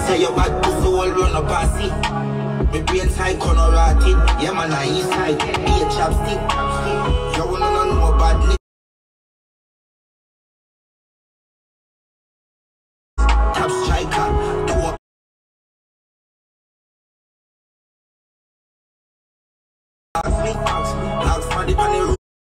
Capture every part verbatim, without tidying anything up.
Say your bad pussy all run up and see. Me brain side corner rotted. Yeah man, I east side. Be a chopstick. You wanna know about nigga. Top striker. Do a ask me. Ask for the money.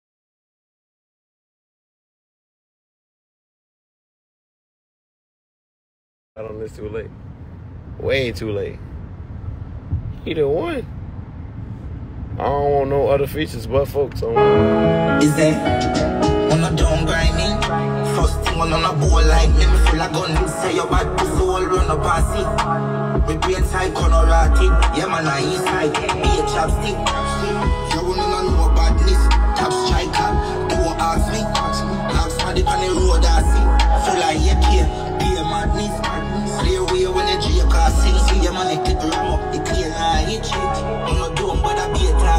I don't miss too late. Way too late. He the one. I don't want no other features but folks on. Is that on a down grinding? First thing on a bowl like me, me full of gun. Say your bad pussy all run up and see. Me brain side corner rotted. Yeah man, I east side. Be a chopstick. You wanna know badness? Top striker. Do what ask me. Ask for the on the road I see. Full of hate here. Be a madness. Clear way when the J car sing. See your money click ram up. The clear now hit shit. I'm not doing but I be a tag.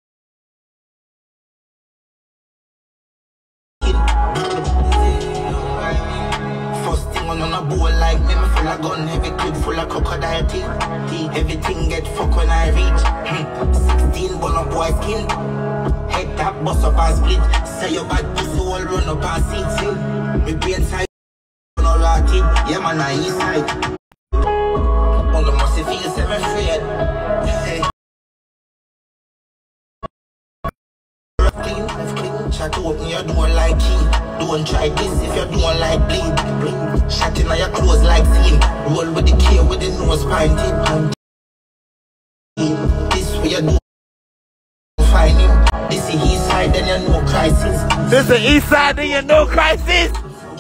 First thing on a bowl like me, me full of gun. Heavy clip full of crocodile teeth. Everything get fuck when I reach. Sixteen bun up boy skin. Head tap bust up and split. Say your bad pussy all run up and sit. Me brain side. Yeah man, I east side. On the must feel seven afraid. Hey. Clean, clean. Try to open your door like key. Don't try this if you don't like bleed. Bleed. Shot in your clothes like scene. Roll with the K with the nose pointed. This way you do find him. This is east side, then you know crisis. This is east side, then you know crisis.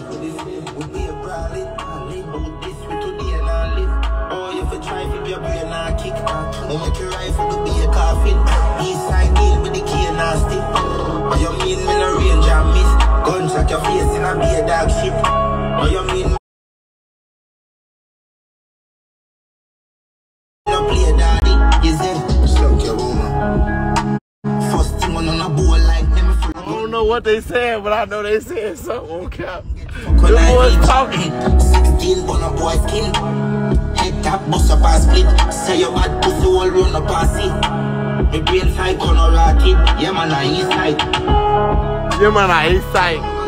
Don't make your rifle to be a coffin. East side deal with the key and nasty. What you mean when a range and miss? Gunshot your face in a be a dog shit. What you mean no play daddy? Is it? Slug your woman. First thing on a bowl like them. I don't know what they said, but I know they said something on cap. The boys talking. Sixteen bun up boy skin. Head tap bust up and split. Say your bad pussy all run up and see. Me brain side corner rotted. Yeah man, I east side. Yeah man, I east side.